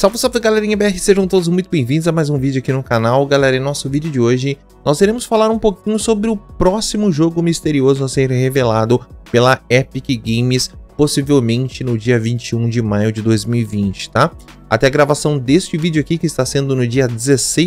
Salve, salve galerinha BR, sejam todos muito bem-vindos a mais um vídeo aqui no canal. Galera, em nosso vídeo de hoje nós iremos falar um pouquinho sobre o próximo jogo misterioso a ser revelado pela Epic Games, possivelmente no dia 21 de maio de 2020, tá? Até a gravação deste vídeo aqui, que está sendo no dia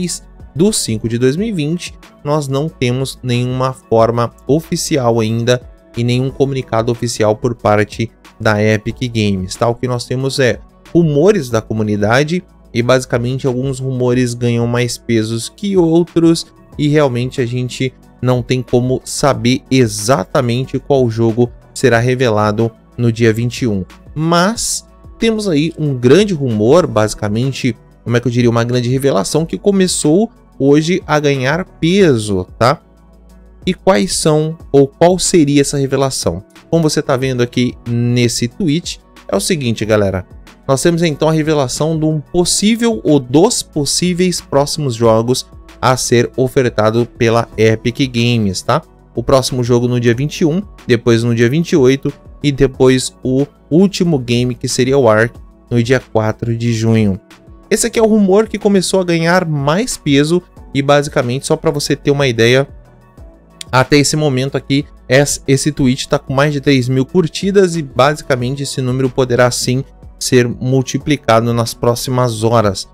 16/5 de 2020, nós não temos nenhuma forma oficial ainda e nenhum comunicado oficial por parte da Epic Games, tá? O que nós temos é rumores da comunidade e basicamente alguns rumores ganham mais pesos que outros e realmente a gente não tem como saber exatamente qual jogo será revelado no dia 21. Mas temos aí um grande rumor, basicamente, como é que eu diria, uma grande revelação que começou hoje a ganhar peso, tá? E quais são ou qual seria essa revelação? Como você está vendo aqui nesse tweet, é o seguinte, galera. Nós temos então a revelação de um possível ou dos possíveis próximos jogos a ser ofertado pela Epic Games, tá? O próximo jogo no dia 21, depois no dia 28 e depois o último game, que seria o Ark, no dia 4 de junho. Esse aqui é o rumor que começou a ganhar mais peso e basicamente, só para você ter uma ideia, até esse momento aqui, esse tweet está com mais de 3.000 curtidas e basicamente esse número poderá sim ser multiplicado nas próximas horas.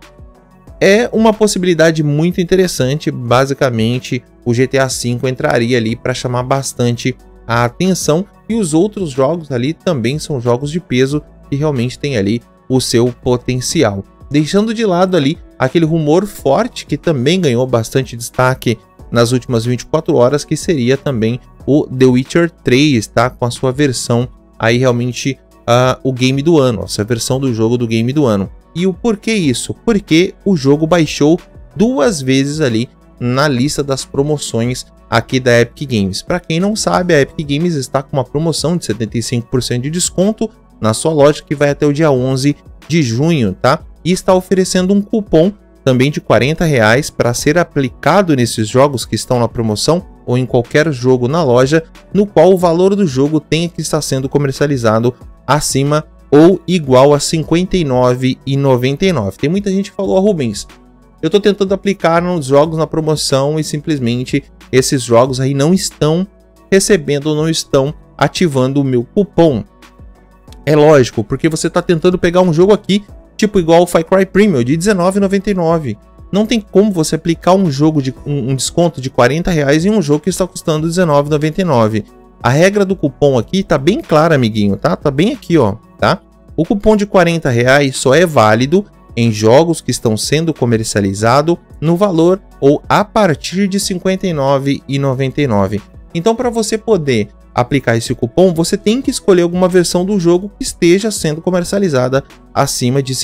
É uma possibilidade muito interessante. Basicamente o GTA V entraria ali para chamar bastante a atenção e os outros jogos ali também são jogos de peso que realmente tem ali o seu potencial, deixando de lado ali aquele rumor forte que também ganhou bastante destaque nas últimas 24 horas, que seria também o The Witcher 3, tá? Com a sua versão aí realmente o game do ano, essa versão do jogo do game do ano. E o porquê isso? Porque o jogo baixou 2 vezes ali na lista das promoções aqui da Epic Games. Para quem não sabe, a Epic Games está com uma promoção de 75% de desconto na sua loja, que vai até o dia 11 de junho, tá? E está oferecendo um cupom também de R$40 para ser aplicado nesses jogos que estão na promoção ou em qualquer jogo na loja, no qual o valor do jogo tem que estar sendo comercializado acima ou igual a R$ 59,99. Tem muita gente que falou, Rubens, eu estou tentando aplicar nos jogos na promoção e simplesmente esses jogos aí não estão recebendo ou não estão ativando o meu cupom. É lógico, porque você está tentando pegar um jogo aqui, tipo igual o Far Cry Primal, de R$19,99. Não tem como você aplicar um jogo de um desconto de R$40 em um jogo que está custando R$19,99. A regra do cupom aqui tá bem clara, amiguinho, tá? Tá bem aqui, ó, tá? O cupom de R$40 só é válido em jogos que estão sendo comercializados no valor ou a partir de R$ 59,99. Então, para você poder aplicar esse cupom, você tem que escolher alguma versão do jogo que esteja sendo comercializada acima de R$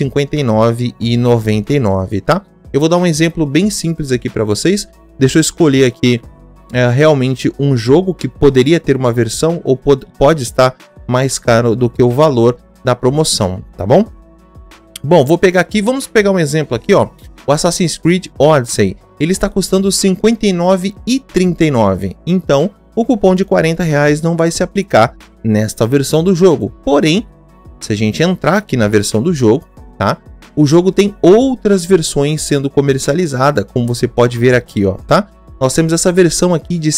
59,99, tá? Eu vou dar um exemplo bem simples aqui para vocês. Deixa eu escolher aqui realmente um jogo que poderia ter uma versão ou pode estar mais caro do que o valor da promoção, tá bom? Bom, vou pegar aqui, vamos pegar um exemplo aqui, ó. O Assassin's Creed Odyssey, ele está custando R$ 59,39. Então, o cupom de R$40 não vai se aplicar nesta versão do jogo. Porém, se a gente entrar aqui na versão do jogo, tá? O jogo tem outras versões sendo comercializada, como você pode ver aqui, ó, tá? Nós temos essa versão aqui de R$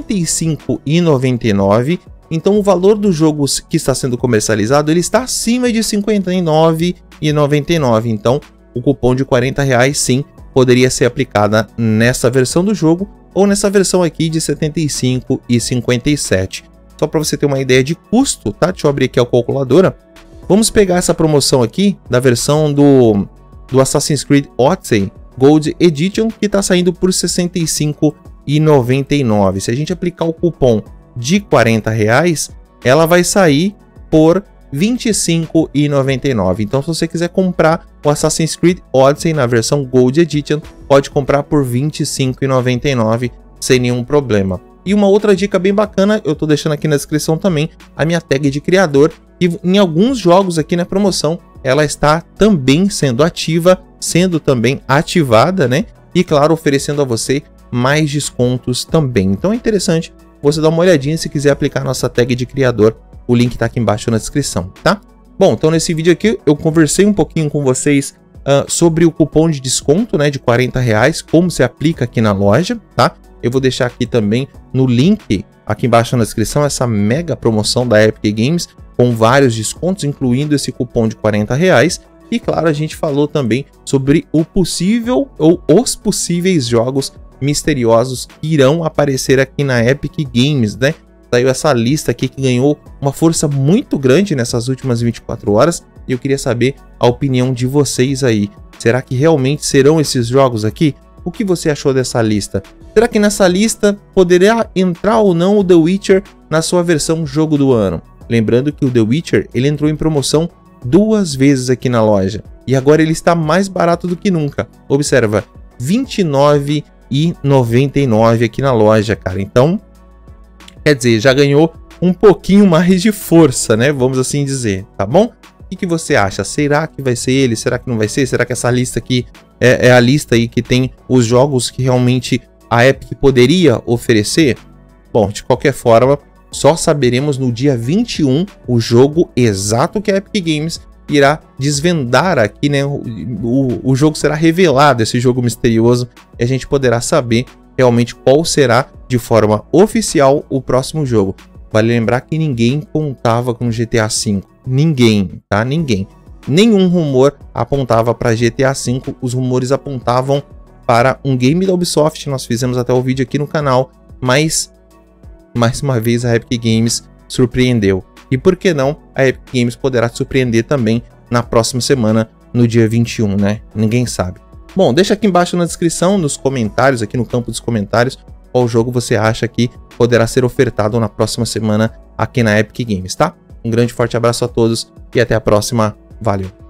65,99. Então, o valor do jogo que está sendo comercializado, ele está acima de R$ 59,99. Então, o cupom de R$40 sim poderia ser aplicada nessa versão do jogo ou nessa versão aqui de R$ 75,57. Só para você ter uma ideia de custo, tá? Deixa eu abrir aqui a calculadora. Vamos pegar essa promoção aqui da versão do Assassin's Creed Odyssey Gold Edition, que está saindo por R$ 65,99. Se a gente aplicar o cupom de R$40, ela vai sair por R$ 25,99. Então, se você quiser comprar o Assassin's Creed Odyssey na versão Gold Edition, pode comprar por R$ 25,99 sem nenhum problema. E uma outra dica bem bacana, eu tô deixando aqui na descrição também, a minha tag de criador, e em alguns jogos aqui na promoção, ela está também sendo ativa, sendo também ativada, né? E claro, oferecendo a você mais descontos também. Então é interessante você dar uma olhadinha se quiser aplicar a nossa tag de criador. O link tá aqui embaixo na descrição, tá? Bom, então nesse vídeo aqui eu conversei um pouquinho com vocês sobre o cupom de desconto, né, de R$40, como se aplica aqui na loja, tá? Eu vou deixar aqui também no link, aqui embaixo na descrição, essa mega promoção da Epic Games, com vários descontos, incluindo esse cupom de R$40. E claro, a gente falou também sobre o possível ou os possíveis jogos misteriosos que irão aparecer aqui na Epic Games, né? Saiu essa lista aqui que ganhou uma força muito grande nessas últimas 24 horas e eu queria saber a opinião de vocês aí. Será que realmente serão esses jogos aqui? O que você achou dessa lista? Será que nessa lista poderá entrar ou não o The Witcher na sua versão jogo do ano? Lembrando que o The Witcher ele entrou em promoção 2 vezes aqui na loja e agora ele está mais barato do que nunca. Observa, R$29,99 aqui na loja, cara. Então, quer dizer, já ganhou um pouquinho mais de força, né? Vamos assim dizer, tá bom? O que você acha? Será que vai ser ele? Será que não vai ser? Será que essa lista aqui é a lista aí que tem os jogos que realmente a Epic poderia oferecer? Bom, de qualquer forma, só saberemos no dia 21 o jogo exato que a Epic Games irá desvendar aqui, né? O jogo será revelado, esse jogo misterioso, e a gente poderá saber realmente qual será de forma oficial o próximo jogo. Vale lembrar que ninguém contava com GTA V. Ninguém, tá? Ninguém. Nenhum rumor apontava para GTA V. Os rumores apontavam para um game da Ubisoft. Nós fizemos até o vídeo aqui no canal, mas mais uma vez a Epic Games surpreendeu. E por que não, a Epic Games poderá surpreender também na próxima semana, no dia 21, né? Ninguém sabe. Bom, deixa aqui embaixo na descrição, nos comentários, aqui no campo dos comentários, qual jogo você acha que poderá ser ofertado na próxima semana aqui na Epic Games, tá? Um grande forte abraço a todos e até a próxima. Valeu!